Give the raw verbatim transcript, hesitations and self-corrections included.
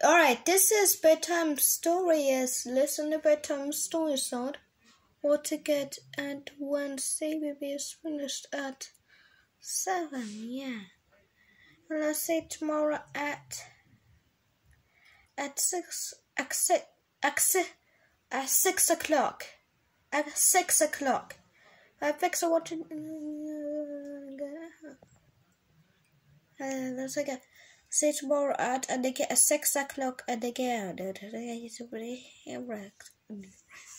Alright, this is bedtime story. Is listen to bedtime story sound. What to get at Wednesday will be finished at seven. Yeah. And let's say tomorrow at at six at six at six, at six o'clock. At six o'clock. I fix what to uh, let's again. Say tomorrow at and again at six o'clock and again.